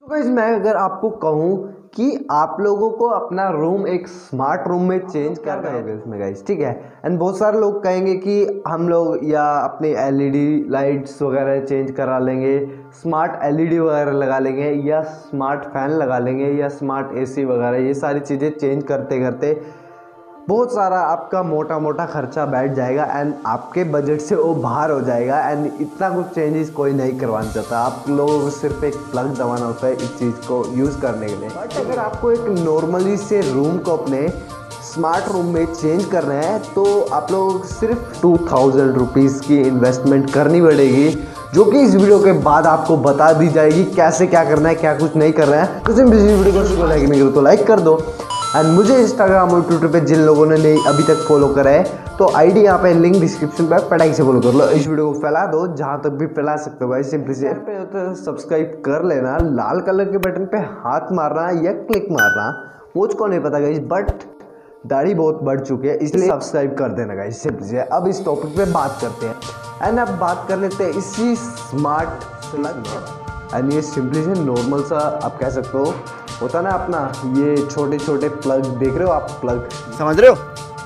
Guys मैं अगर आपको कहूँ कि आप लोगों को अपना रूम एक स्मार्ट रूम में चेंज कर रहे हैं इसमें गाइस, ठीक है। एंड बहुत सारे लोग कहेंगे कि हम लोग या अपनी एलईडी लाइट्स वगैरह चेंज करा लेंगे, स्मार्ट एलईडी वगैरह लगा लेंगे, या स्मार्ट फैन लगा लेंगे, या स्मार्ट एसी वगैरह, ये सारी चीज़ें चेंज करते करते बहुत सारा आपका मोटा मोटा खर्चा बैठ जाएगा एंड आपके बजट से वो बाहर हो जाएगा। एंड इतना कुछ चेंजेस कोई नहीं करवाना चाहता, आप लोगों को सिर्फ एक प्लग दबाना होता है इस चीज़ को यूज़ करने के लिए। बट अगर आपको एक नॉर्मली से रूम को अपने स्मार्ट रूम में चेंज करना है तो आप लोग सिर्फ 2000 रुपीज़ की इन्वेस्टमेंट करनी पड़ेगी, जो कि इस वीडियो के बाद आपको बता दी जाएगी कैसे क्या करना है, क्या कुछ नहीं करना है। तो सिंपल इस वीडियो को लाइक नहीं करो तो लाइक कर दो। एंड मुझे इंस्टाग्राम और ट्विटर पे जिन लोगों ने नहीं अभी तक फॉलो करा है तो आईडी यहाँ पे लिंक डिस्क्रिप्शन पे फटाक से फॉलो कर लो। इस वीडियो को फैला दो जहाँ तक भी फैला सकते हो भाई। सिंपली से पे तो सब्सक्राइब कर लेना, लाल कलर के बटन पे हाथ मारना या क्लिक मारना, मुझको नहीं पता गाइस, बट दाढ़ी बहुत बढ़ चुकी है इसलिए सब्सक्राइब कर देना गाइस। सिंपली से अब इस टॉपिक पे बात करते हैं एंड अब बात कर लेते हैं इसी स्मार्ट प्लग। एंड ये सिंपली से नॉर्मल सा आप कह सकते हो होता ना अपना, ये छोटे छोटे प्लग देख रहे हो आप, प्लग समझ रहे हो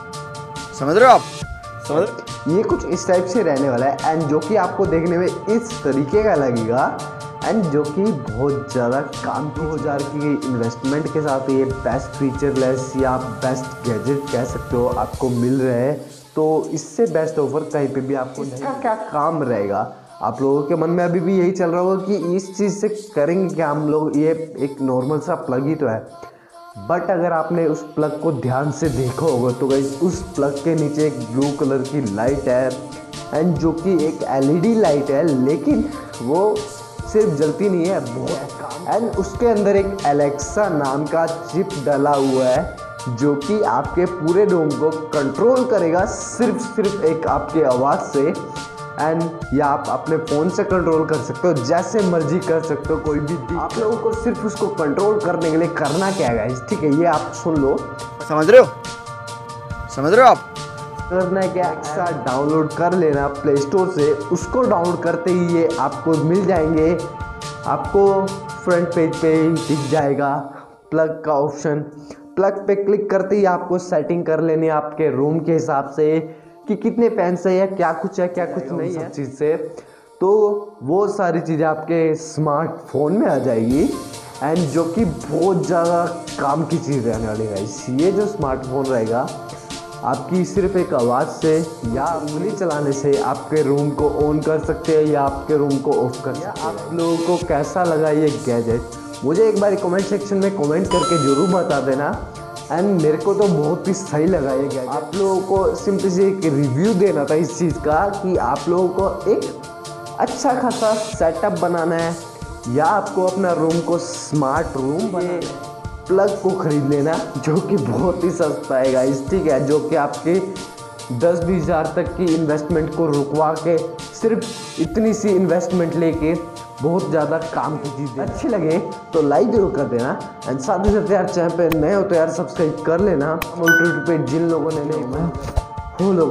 आप समझ रहे? ये कुछ इस टाइप से रहने वाला है एंड जो कि आपको देखने में इस तरीके का लगेगा एंड जो कि बहुत ज़्यादा काम की 2000 की इन्वेस्टमेंट के साथ ये बेस्ट फीचरलेस या बेस्ट गैजेट कह सकते हो आपको मिल रहे हैं। तो इससे बेस्ट ऑफर कहीं पे भी आपको नहीं। इसका क्या काम रहेगा आप लोगों के मन में अभी भी यही चल रहा होगा कि इस चीज़ से करेंगे क्या हम लोग, ये एक नॉर्मल सा प्लग ही तो है। बट अगर आपने उस प्लग को ध्यान से देखा होगा तो गाइस उस प्लग के नीचे एक ब्लू कलर की लाइट है एंड जो कि एक एलईडी लाइट है, लेकिन वो सिर्फ जलती नहीं है, बहुत एंड उसके अंदर एक एलेक्सा नाम का चिप डला हुआ है जो कि आपके पूरे रूम को कंट्रोल करेगा सिर्फ एक आपके आवाज़ से। एंड या आप अपने फ़ोन से कंट्रोल कर सकते हो, जैसे मर्जी कर सकते हो कोई भी। आप लोगों को सिर्फ उसको कंट्रोल करने के लिए करना क्या है गाइस, ठीक है, ये आप सुन लो। समझ रहे हो आप? करना है क्या, एक्स्ट्रा डाउनलोड कर लेना प्ले स्टोर से। उसको डाउनलोड करते ही ये आपको मिल जाएंगे, आपको फ्रंट पेज पे ही दिख जाएगा प्लग का ऑप्शन। प्लग पे क्लिक करते ही आपको सेटिंग कर लेनी है आपके रूम के हिसाब से कि कितने फैंस है या क्या कुछ नहीं है चीज़ से। तो वो सारी चीज़ें आपके स्मार्टफोन में आ जाएगी एंड जो कि बहुत ज़्यादा काम की चीज़ रहने वाली है। ये जो स्मार्टफोन रहेगा आपकी सिर्फ एक आवाज़ से या उंगली चलाने से आपके रूम को ऑन कर सकते हैं या आपके रूम को ऑफ कर सकते हैं। आप लोगों को कैसा लगा ये गैजेट मुझे एक बार कमेंट सेक्शन में कमेंट करके ज़रूर बता देना। एंड मेरे को तो बहुत ही सही लगा ये गैजेट। आप लोगों को सिंपल से एक रिव्यू देना था इस चीज़ का कि आप लोगों को एक अच्छा खासा सेटअप बनाना है या आपको अपना रूम को स्मार्ट रूम बनाना है। प्लग को ख़रीद लेना जो कि बहुत ही सस्ता है गाइस, ठीक है, जो कि आपके 10-20 हज़ार तक की इन्वेस्टमेंट को रुकवा के सिर्फ इतनी सी इन्वेस्टमेंट लेके बहुत ज़्यादा काम की चीज़ें अच्छी लगे तो लाइक जरूर कर देना। एंड साथ ही साथ यार चैनल पे नए हो तो यार सब्सक्राइब कर लेना और ट्विटर पे जिन लोगों ने नहीं फॉलो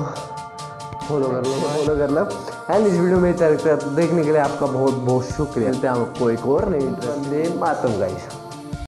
कर लो। एंड इस वीडियो में देखने के लिए आपका बहुत बहुत शुक्रिया। मिलते हैं आपको एक और नई इंटरेस्ट मातम गाइस।